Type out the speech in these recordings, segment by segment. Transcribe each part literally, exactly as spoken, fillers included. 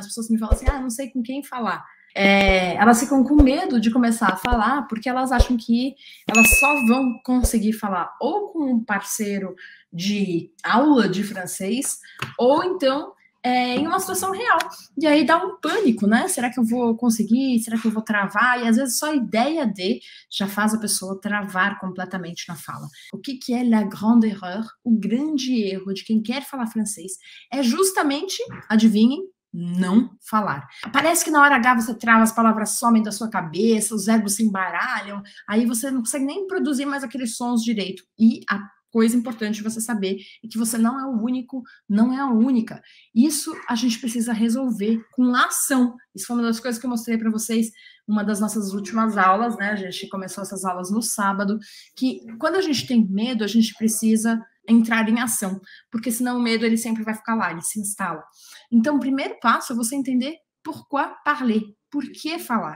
as pessoas me falam assim, ah, não sei com quem falar. É, elas ficam com medo de começar a falar porque elas acham que elas só vão conseguir falar ou com um parceiro de aula de francês ou então é, em uma situação real. E aí dá um pânico, né? Será que eu vou conseguir? Será que eu vou travar? E às vezes só a ideia de já faz a pessoa travar completamente na fala. O que, que é la grande erreur? O grande erro de quem quer falar francês é justamente, adivinhem, não falar. Parece que na hora H você trava, as palavras somem da sua cabeça, os verbos se embaralham, aí você não consegue nem produzir mais aqueles sons direito. E a coisa importante de você saber é que você não é o único, não é a única. Isso a gente precisa resolver com ação. Isso foi uma das coisas que eu mostrei para vocês, uma das nossas últimas aulas, né? A gente começou essas aulas no sábado, que quando a gente tem medo, a gente precisa entrar em ação, porque senão o medo ele sempre vai ficar lá, ele se instala. Então, o primeiro passo é você entender pourquoi parler, por que falar.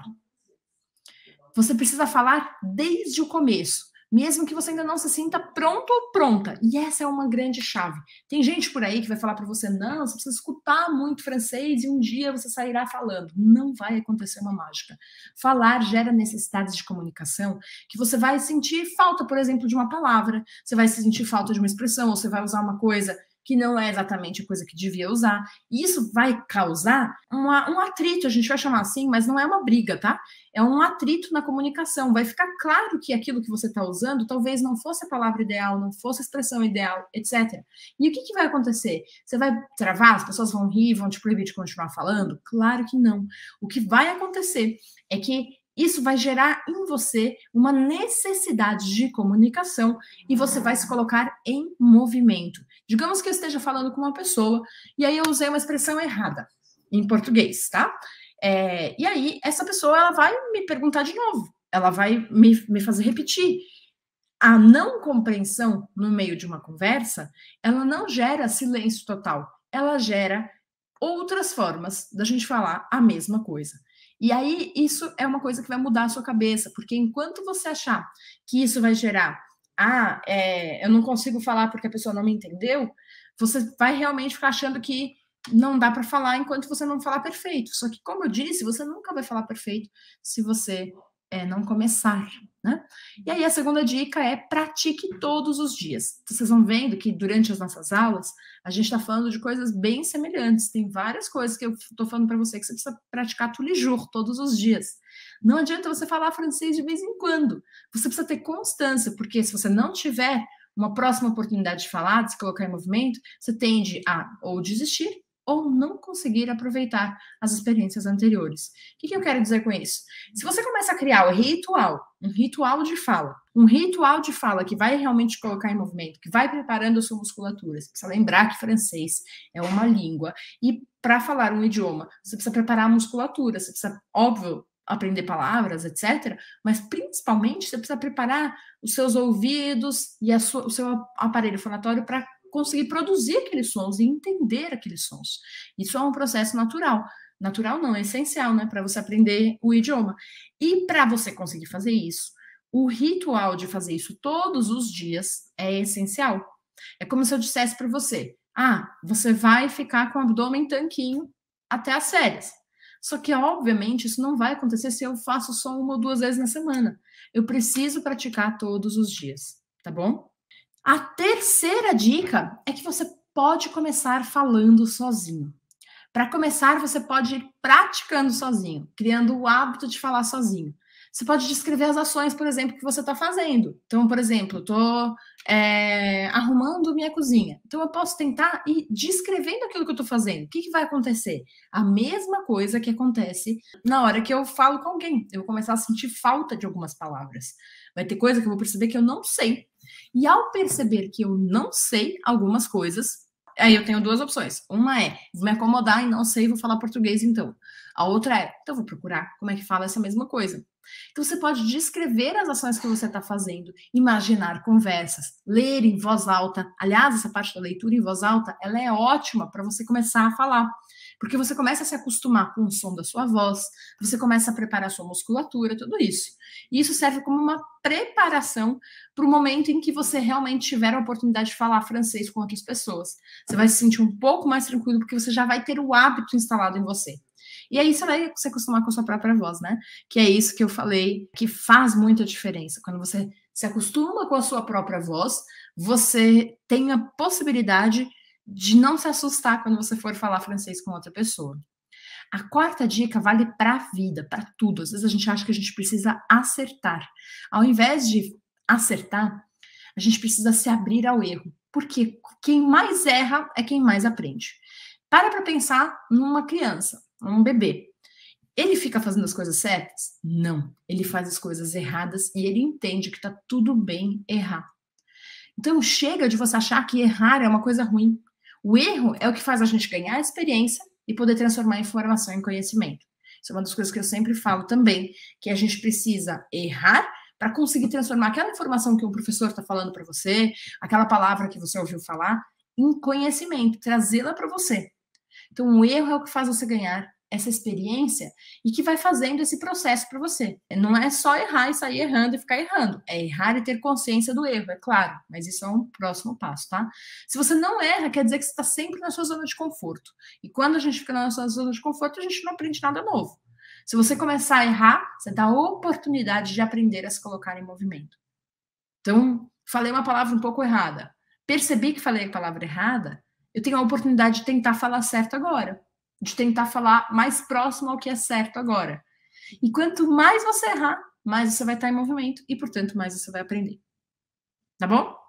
Você precisa falar desde o começo, mesmo que você ainda não se sinta pronto ou pronta. E essa é uma grande chave. Tem gente por aí que vai falar para você, não, você precisa escutar muito francês e um dia você sairá falando. Não vai acontecer uma mágica. Falar gera necessidades de comunicação que você vai sentir falta, por exemplo, de uma palavra, você vai sentir falta de uma expressão, ou você vai usar uma coisa que não é exatamente a coisa que devia usar. E isso vai causar uma, um atrito, a gente vai chamar assim, mas não é uma briga, tá? É um atrito na comunicação. Vai ficar claro que aquilo que você está usando talvez não fosse a palavra ideal, não fosse a expressão ideal, etcétera. E o que, que vai acontecer? Você vai travar? As pessoas vão rir, vão te proibir de continuar falando? Claro que não. O que vai acontecer é que isso vai gerar em você uma necessidade de comunicação e você vai se colocar em movimento. Digamos que eu esteja falando com uma pessoa e aí eu usei uma expressão errada em português, tá? É, e aí essa pessoa ela vai me perguntar de novo, ela vai me, me fazer repetir. A não compreensão no meio de uma conversa, ela não gera silêncio total, ela gera outras formas da gente falar a mesma coisa. E aí, isso é uma coisa que vai mudar a sua cabeça, porque enquanto você achar que isso vai gerar, ah, é, eu não consigo falar porque a pessoa não me entendeu, você vai realmente ficar achando que não dá para falar enquanto você não falar perfeito. Só que, como eu disse, você nunca vai falar perfeito se você é, não começar, né? E aí, a segunda dica é pratique todos os dias. Vocês vão vendo que durante as nossas aulas, a gente está falando de coisas bem semelhantes. Tem várias coisas que eu estou falando para você que você precisa praticar tous les jours, todos os dias. Não adianta você falar francês de vez em quando. Você precisa ter constância, porque se você não tiver uma próxima oportunidade de falar, de se colocar em movimento, você tende a ou desistir ou não conseguir aproveitar as experiências anteriores. O que, que eu quero dizer com isso? Se você começa a criar um ritual, um ritual de fala, um ritual de fala que vai realmente colocar em movimento, que vai preparando a sua musculatura, você precisa lembrar que francês é uma língua, e para falar um idioma, você precisa preparar a musculatura, você precisa, óbvio, aprender palavras, etcétera, mas principalmente você precisa preparar os seus ouvidos e a sua, o seu aparelho fonatório para conseguir produzir aqueles sons e entender aqueles sons. Isso é um processo natural. Natural não, é essencial, né, para você aprender o idioma. E para você conseguir fazer isso, o ritual de fazer isso todos os dias é essencial. É como se eu dissesse para você, ah, você vai ficar com o abdômen tanquinho até as férias. Só que, obviamente, isso não vai acontecer se eu faço só uma ou duas vezes na semana. Eu preciso praticar todos os dias, tá bom? A terceira dica é que você pode começar falando sozinho. Para começar, você pode ir praticando sozinho, criando o hábito de falar sozinho. Você pode descrever as ações, por exemplo, que você está fazendo. Então, por exemplo, eu estou é, arrumando minha cozinha. Então, eu posso tentar ir descrevendo aquilo que eu estou fazendo. O que, que vai acontecer? A mesma coisa que acontece na hora que eu falo com alguém. Eu vou começar a sentir falta de algumas palavras. Vai ter coisa que eu vou perceber que eu não sei. E ao perceber que eu não sei algumas coisas, aí eu tenho duas opções. Uma é, vou me acomodar e não sei, vou falar português então. A outra é, então vou procurar como é que fala essa mesma coisa. Então você pode descrever as ações que você está fazendo, imaginar conversas, ler em voz alta. Aliás, essa parte da leitura em voz alta, ela é ótima para você começar a falar. Porque você começa a se acostumar com o som da sua voz, você começa a preparar a sua musculatura, tudo isso. E isso serve como uma preparação para o momento em que você realmente tiver a oportunidade de falar francês com outras pessoas. Você vai se sentir um pouco mais tranquilo, porque você já vai ter o hábito instalado em você. E aí você vai se acostumar com a sua própria voz, né? Que é isso que eu falei, que faz muita diferença. Quando você se acostuma com a sua própria voz, você tem a possibilidade de não se assustar quando você for falar francês com outra pessoa. A quarta dica vale para a vida, para tudo. Às vezes a gente acha que a gente precisa acertar. Ao invés de acertar, a gente precisa se abrir ao erro. Porque quem mais erra é quem mais aprende. Para para pensar numa criança, num bebê. Ele fica fazendo as coisas certas? Não. Ele faz as coisas erradas e ele entende que tá tudo bem errar. Então chega de você achar que errar é uma coisa ruim. O erro é o que faz a gente ganhar experiência e poder transformar a informação em conhecimento. Isso é uma das coisas que eu sempre falo também, que a gente precisa errar para conseguir transformar aquela informação que o professor está falando para você, aquela palavra que você ouviu falar, em conhecimento, trazê-la para você. Então o erro é o que faz você ganhar essa experiência e que vai fazendo esse processo para você. Não é só errar e sair errando e ficar errando. É errar e ter consciência do erro, é claro. Mas isso é um próximo passo, tá? Se você não erra, quer dizer que você está sempre na sua zona de conforto. E quando a gente fica na nossa zona de conforto, a gente não aprende nada novo. Se você começar a errar, você dá a oportunidade de aprender a se colocar em movimento. Então, falei uma palavra um pouco errada. Percebi que falei a palavra errada, eu tenho a oportunidade de tentar falar certo agora. De tentar falar mais próximo ao que é certo agora. E quanto mais você errar, mais você vai estar em movimento e, portanto, mais você vai aprender. Tá bom?